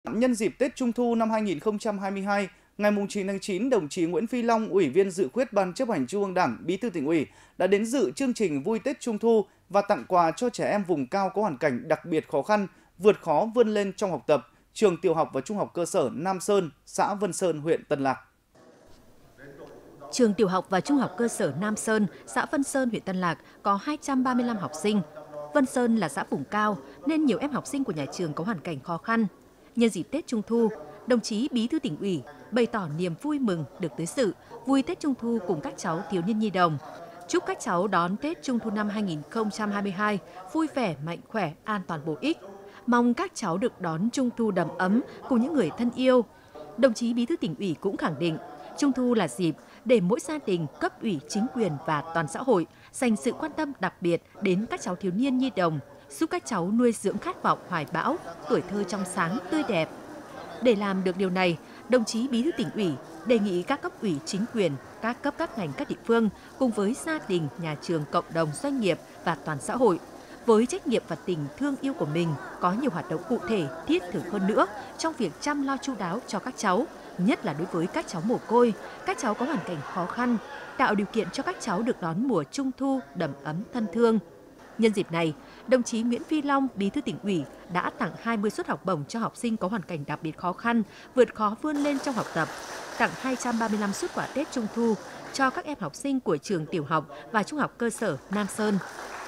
Nhân dịp Tết Trung thu năm 2022, ngày 9 tháng 9, đồng chí Nguyễn Phi Long, Ủy viên Dự khuyết Ban Chấp hành Trung ương Đảng, Bí thư Tỉnh ủy đã đến dự chương trình Vui Tết Trung thu và tặng quà cho trẻ em vùng cao có hoàn cảnh đặc biệt khó khăn, vượt khó vươn lên trong học tập, trường tiểu học và trung học cơ sở Nam Sơn, xã Vân Sơn, huyện Tân Lạc. Trường tiểu học và trung học cơ sở Nam Sơn, xã Vân Sơn, huyện Tân Lạc có 235 học sinh. Vân Sơn là xã vùng cao nên nhiều em học sinh của nhà trường có hoàn cảnh khó khăn. Nhân dịp Tết Trung thu, đồng chí Bí thư Tỉnh ủy bày tỏ niềm vui mừng được tới dự vui Tết Trung thu cùng các cháu thiếu niên nhi đồng. Chúc các cháu đón Tết Trung thu năm 2022 vui vẻ, mạnh khỏe, an toàn bổ ích. Mong các cháu được đón Trung thu đầm ấm cùng những người thân yêu. Đồng chí Bí thư Tỉnh ủy cũng khẳng định Trung thu là dịp để mỗi gia đình, cấp ủy, chính quyền và toàn xã hội dành sự quan tâm đặc biệt đến các cháu thiếu niên nhi đồng, giúp các cháu nuôi dưỡng khát vọng hoài bão, tuổi thơ trong sáng, tươi đẹp. Để làm được điều này, đồng chí Bí thư Tỉnh ủy đề nghị các cấp ủy chính quyền, các cấp các ngành các địa phương cùng với gia đình, nhà trường, cộng đồng, doanh nghiệp và toàn xã hội với trách nhiệm và tình thương yêu của mình có nhiều hoạt động cụ thể, thiết thực hơn nữa trong việc chăm lo chu đáo cho các cháu, nhất là đối với các cháu mồ côi, các cháu có hoàn cảnh khó khăn, tạo điều kiện cho các cháu được đón mùa Trung thu đầm ấm thân thương. Nhân dịp này, đồng chí Nguyễn Phi Long, Bí thư Tỉnh ủy đã tặng 20 suất học bổng cho học sinh có hoàn cảnh đặc biệt khó khăn, vượt khó vươn lên trong học tập, tặng 235 suất quà Tết Trung thu cho các em học sinh của trường tiểu học và trung học cơ sở Nam Sơn.